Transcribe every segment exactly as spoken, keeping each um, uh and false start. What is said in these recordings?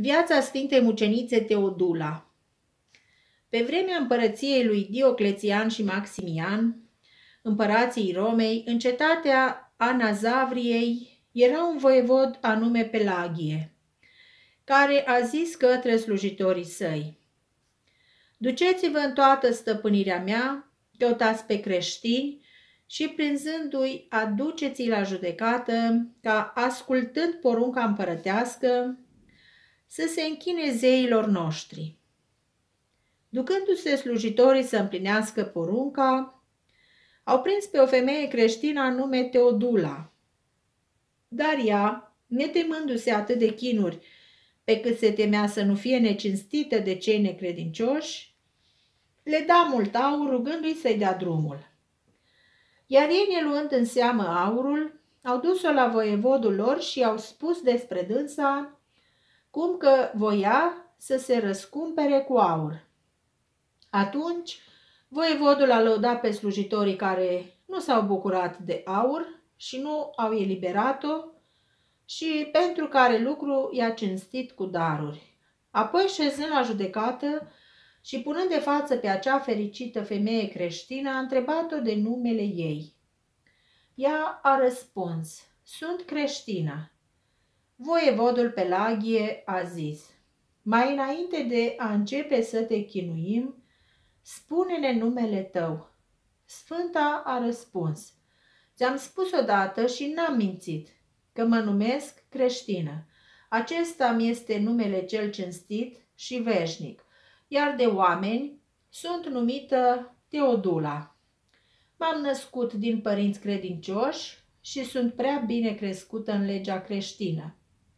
Viața Sfintei Mucenițe Teodula. Pe vremea împărăției lui Dioclețian și Maximian, împărații Romei, în cetatea Anazavriei era un voievod anume Pelagie, care a zis către slujitorii săi: duceți-vă în toată stăpânirea mea, căutați pe creștini și prinzându-i aduceți-i la judecată, ca ascultând porunca împărătească să se închine zeilor noștri. Ducându-se slujitorii să împlinească porunca, au prins pe o femeie creștină anume Teodula. Dar ea, netemându-se atât de chinuri pe cât se temea să nu fie necinstită de cei necredincioși, le da mult aur rugându-i să-i dea drumul. Iar ei, neluând în seamă aurul, au dus-o la voievodul lor și au spus despre dânsa cum că voia să se răscumpere cu aur. Atunci, voievodul a lăudat pe slujitorii care nu s-au bucurat de aur și nu au eliberat-o și pentru care lucru i-a cinstit cu daruri. Apoi, șezând la judecată și punând de față pe acea fericită femeie creștină, a întrebat-o de numele ei. Ea a răspuns: sunt creștină. Voievodul Pelagie a zis: mai înainte de a începe să te chinuim, spune-ne numele tău. Sfânta a răspuns: ți-am spus odată și n-am mințit, că mă numesc creștină. Acesta mi este numele cel cinstit și veșnic, iar de oameni sunt numită Teodula. M-am născut din părinți credincioși și sunt prea bine crescută în legea creștină.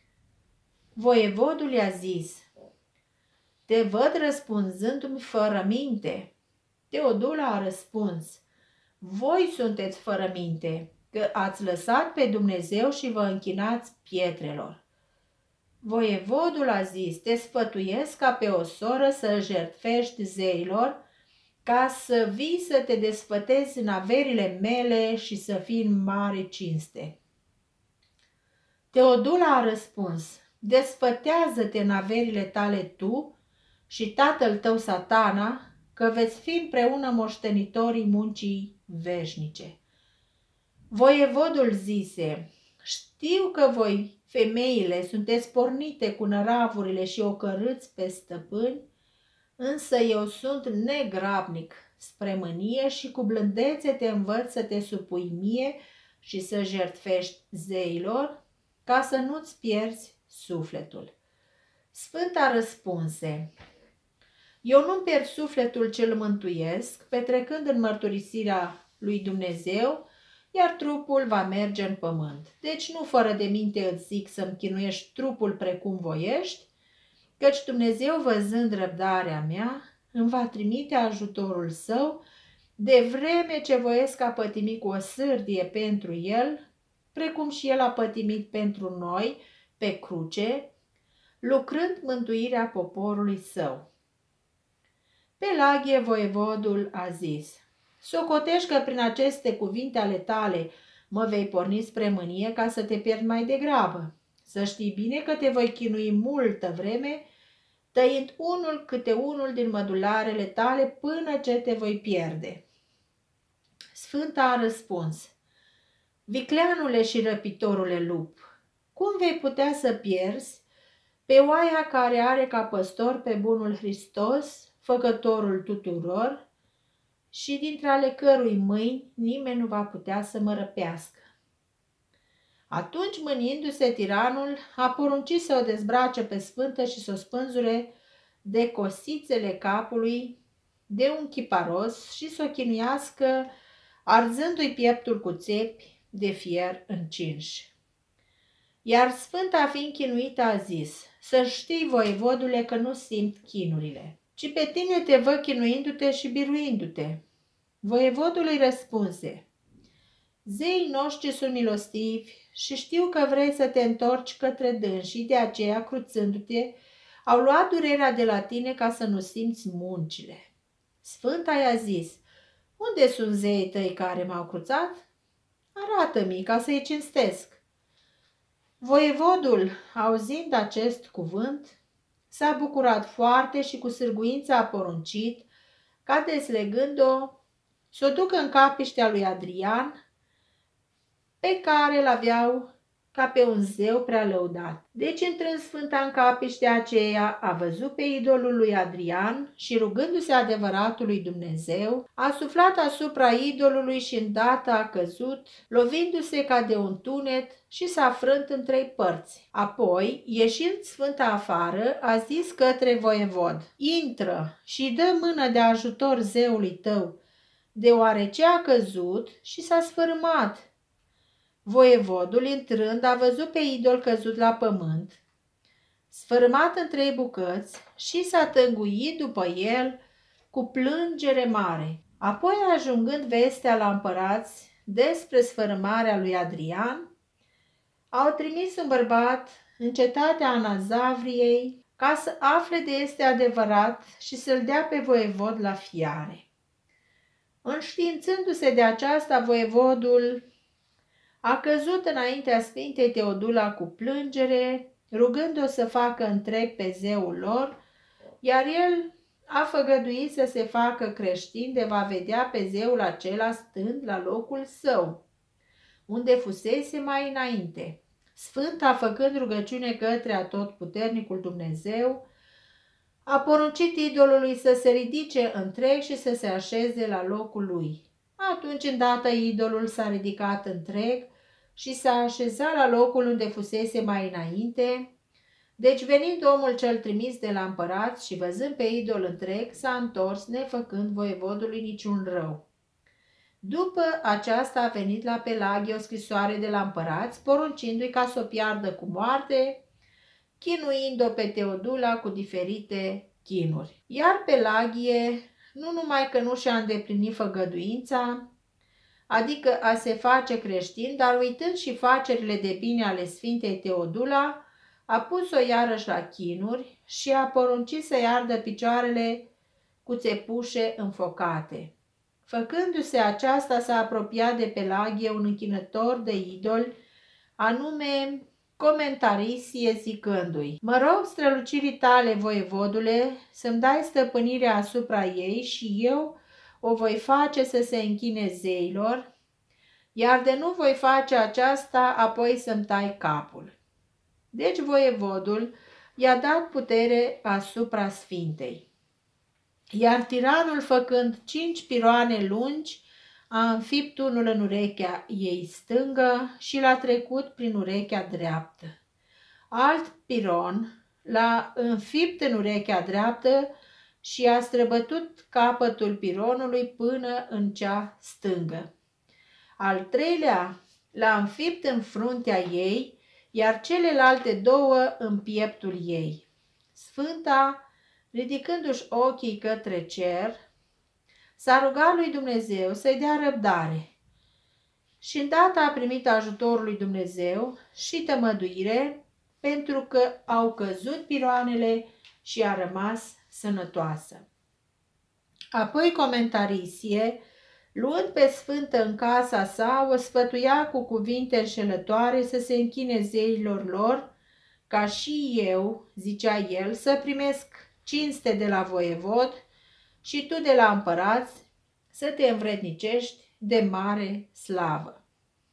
Voievodul i-a zis: te văd răspunzându-mi fără minte. Teodula a răspuns: voi sunteți fără minte, că ați lăsat pe Dumnezeu și vă închinați pietrelor. Voievodul a zis: te sfătuiesc ca pe o soră să jertfești zeilor, ca să vii să te desfătezi în averile mele și să fii în mare cinste. Teodula a răspuns: desfătează-te în averile tale tu și tatăl tău Satana, că veți fi împreună moștenitorii muncii veșnice. Voievodul zise: știu că voi, femeile, sunteți pornite cu năravurile și ocărâți pe stăpâni, însă eu sunt negrabnic spre mânie și cu blândețe te învăț să te supui mie și să jertfești zeilor, ca să nu-ți pierzi sufletul. Sfânta răspunse: eu nu-mi pierd sufletul ce-l mântuiesc, petrecând în mărturisirea lui Dumnezeu, iar trupul va merge în pământ. Deci nu fără de minte îți zic să-mi chinuiești trupul precum voiești, căci Dumnezeu, văzând răbdarea mea, îmi va trimite ajutorul său, de vreme ce voiesc a pătimi cu o sârdie pentru el, precum și el a pătimit pentru noi pe cruce, lucrând mântuirea poporului său. Pelagie, voievodul, a zis: socotești că prin aceste cuvinte ale tale mă vei porni spre mânie ca să te pierd mai degrabă. Să știi bine că te voi chinui multă vreme, tăind unul câte unul din mădularele tale până ce te voi pierde. Sfânta a răspuns: vicleanule și răpitorule lup, cum vei putea să pierzi pe oaia care are ca păstor pe bunul Hristos, făcătorul tuturor, și dintre ale cărui mâini nimeni nu va putea să mă răpească. Atunci, mâniindu-se, tiranul a poruncit să o dezbrace pe sfântă și să o spânzure de cosițele capului de un chiparos și să o chinuiască, arzându-i pieptul cu țepi de fier încinși. Iar sfânta, fiind chinuită, a zis: să știi, voievodule, că nu simt chinurile, ci pe tine te văd chinuindu-te și biruindu-te. Voievodul îi răspunse: zeii noștri sunt milostivi și știu că vrei să te întorci către dânsii, de aceea, cruțându-te, au luat durerea de la tine ca să nu simți muncile. Sfânta i-a zis: unde sunt zeii tăi care m-au cruțat? Arată-mi ca să-i cinstesc. Voievodul, auzind acest cuvânt, S-a bucurat foarte și cu sârguință a poruncit ca, deslegând-o, să o ducă în capiștea lui Adrian, pe care îl aveau ca pe un zeu prea lăudat. Deci, intrând Sfânta în capiștea aceea, a văzut pe idolul lui Adrian și, rugându-se adevăratului Dumnezeu, a suflat asupra idolului și îndată a căzut, lovindu-se ca de un tunet și s-a frânt în trei părți. Apoi, ieșind Sfânta afară, a zis către voievod: intră și dă mână de ajutor zeului tău, deoarece a căzut și s-a sfârmat. Voievodul, intrând, a văzut pe idol căzut la pământ, sfărâmat în trei bucăți, și s-a tânguit după el cu plângere mare. Apoi, ajungând vestea la împărați despre sfărâmarea lui Adrian, au trimis un bărbat în cetatea Anazavriei ca să afle de este adevărat și să-l dea pe voievod la fiare. Înștiințându-se de aceasta, voievodul a căzut înaintea Sfintei Teodula cu plângere, rugând-o să facă întreg pe zeul lor, iar el a făgăduit să se facă creștin de va vedea pe zeul acela stând la locul său, unde fusese mai înainte. Sfânta, făcând rugăciune către atotputernicul Dumnezeu, a poruncit idolului să se ridice întreg și să se așeze la locul lui. Atunci, îndată, idolul s-a ridicat întreg și s-a așezat la locul unde fusese mai înainte. Deci, venind omul cel trimis de la împărat și văzând pe idol întreg, s-a întors, nefăcând voievodului niciun rău. După aceasta a venit la Pelaghe o scrisoare de la împărați, poruncindu-i ca să o piardă cu moarte, chinuind-o pe Teodula cu diferite chinuri. Iar Pelagie, nu numai că nu și-a îndeplinit făgăduința, adică a se face creștin, dar uitând și facerile de bine ale Sfintei Teodula, a pus-o iarăși la chinuri și a poruncit să-i ardă picioarele cu țepușe înfocate. Făcându-se aceasta, s-a apropiat de Pelagie un închinător de idoli, anume Comentarisie, zicându-i: mă rog strălucirii tale, voievodule, să-mi dai stăpânirea asupra ei și eu o voi face să se închine zeilor, iar de nu voi face aceasta, apoi să-mi tai capul. Deci voievodul i-a dat putere asupra Sfintei. Iar tiranul, făcând cinci piroane lungi, a înfipt unul în urechea ei stângă și l-a trecut prin urechea dreaptă. Alt piron l-a înfipt în urechea dreaptă și a străbătut capătul pironului până în cea stângă. Al treilea l-a înfipt în fruntea ei, iar celelalte două în pieptul ei. Sfânta, ridicându-și ochii către cer, s-a rugat lui Dumnezeu să-i dea răbdare și îndată a primit ajutorul lui Dumnezeu și tămăduire, pentru că au căzut piroanele și a rămas sănătoasă. Apoi Comentarisie, luând pe Sfântă în casa sa, o sfătuia cu cuvinte înșelătoare să se închine zeilor lor, ca și eu, zicea el, să primesc cinste de la voievod și tu de la împărați, să te învrednicești de mare slavă.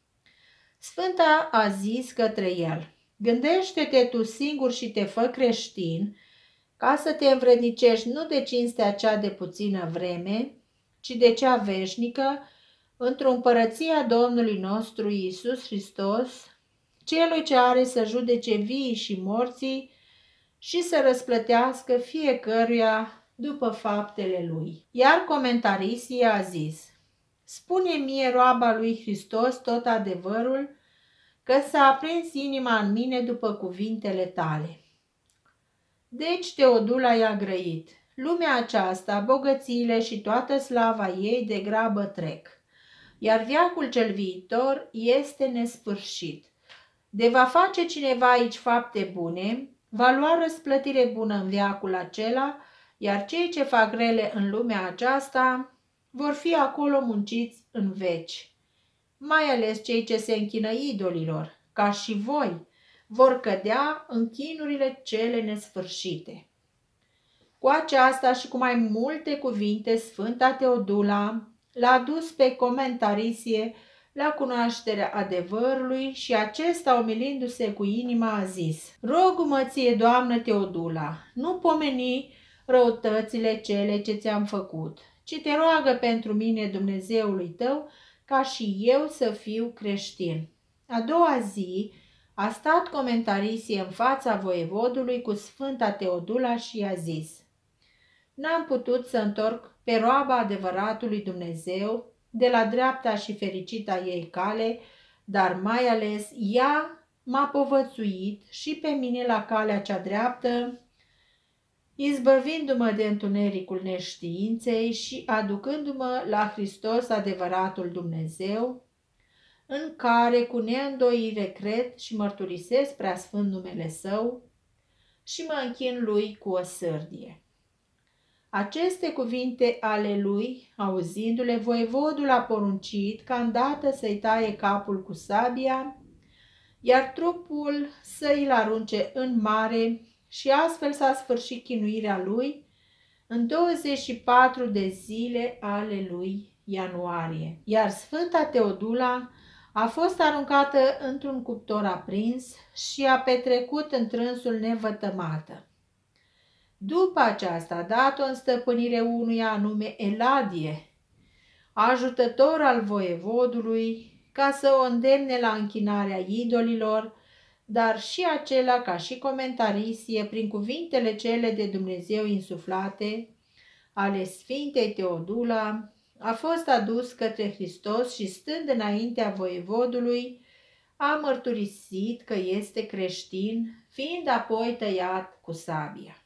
Sfânta a zis către el: gândește-te tu singur și te fă creștin, ca să te învrednicești nu de cinstea cea de puțină vreme, ci de cea veșnică, într-o împărăție a Domnului nostru Iisus Hristos, celui ce are să judece vii și morții și să răsplătească fiecăruia după faptele lui. Iar Comentarisie a zis: spune mie, roaba lui Hristos, tot adevărul, că s-a aprins inima în mine după cuvintele tale. Deci Teodula i-a grăit: lumea aceasta, bogățiile și toată slava ei de grabă trec, iar veacul cel viitor este nesfârșit. De va face cineva aici fapte bune, va lua răsplătire bună în veacul acela, iar cei ce fac rele în lumea aceasta vor fi acolo munciți în veci. Mai ales cei ce se închină idolilor, ca și voi, vor cădea în chinurile cele nesfârșite. Cu aceasta și cu mai multe cuvinte, Sfânta Teodula l-a dus pe Comentarisie la cunoașterea adevărului și acesta, umilindu-se cu inima, a zis: Rogu-mă ție, Doamnă Teodula, nu pomeni răutățile cele ce ți-am făcut, ci te roagă pentru mine Dumnezeului tău, ca și eu să fiu creștin. A doua zi a stat Comentarisie în fața voievodului cu Sfânta Teodula și i-a zis: N-am putut să întorc pe roaba adevăratului Dumnezeu de la dreapta și fericita ei cale, dar mai ales ea m-a povățuit și pe mine la calea cea dreaptă, izbăvindu-mă de întunericul neștiinței și aducându-mă la Hristos adevăratul Dumnezeu, în care cu neîndoire cred și mărturisesc preasfânt numele Său și mă închin Lui cu o sârdie. Aceste cuvinte ale lui, auzindu-le, voievodul a poruncit ca îndată să-i taie capul cu sabia, iar trupul să îl arunce în mare, și astfel s-a sfârșit chinuirea lui în douăzeci și patru de zile ale lui ianuarie. Iar Sfânta Teodula a fost aruncată într-un cuptor aprins și a petrecut întrânsul nevătămată. După aceasta a dat-o în stăpânire unuia anume Eladie, ajutător al voievodului, ca să o îndemne la închinarea idolilor, dar și acela, ca și Comentarisie, prin cuvintele cele de Dumnezeu insuflate ale Sfintei Teodula, a fost adus către Hristos și, stând înaintea voievodului, a mărturisit că este creștin, fiind apoi tăiat cu sabia.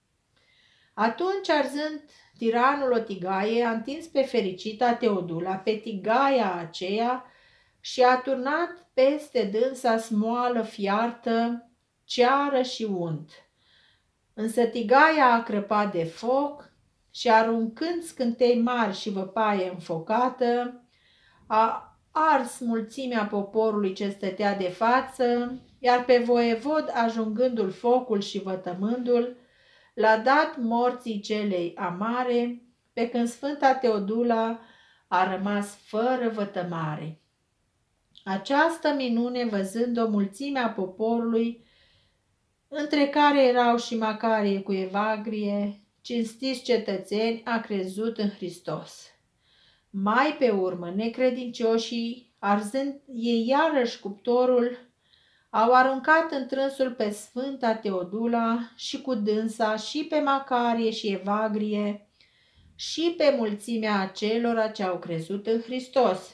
Atunci, arzând tiranul o tigaie, a întins pe fericita Teodula pe tigaia aceea și a turnat peste dânsa smoală fiartă, ceară și unt. Însă tigaia a crăpat de foc și, aruncând scântei mari și văpaie înfocată, a ars mulțimea poporului ce stătea de față, iar pe voievod, ajungându-l focul și vătămându-l, l-a dat morții celei amare, pe când Sfânta Teodula a rămas fără vătămare. Această minune, văzând-o mulțimea poporului, între care erau și Macarie cu Evagrie, cinstiți cetățeni, a crezut în Hristos. Mai pe urmă, necredincioșii, arzând ei iarăși cuptorul, au aruncat întrânsul pe Sfânta Teodula și cu dânsa și pe Macarie și Evagrie și pe mulțimea acelora ce au crezut în Hristos.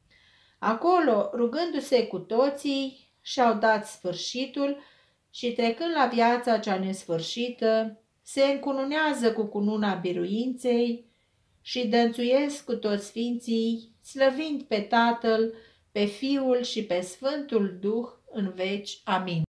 Acolo, rugându-se cu toții, și-au dat sfârșitul și, trecând la viața cea nesfârșită, se încununează cu cununa biruinței și dănțuiesc cu toți sfinții, slăvind pe Tatăl, pe Fiul și pe Sfântul Duh în veci. Amin.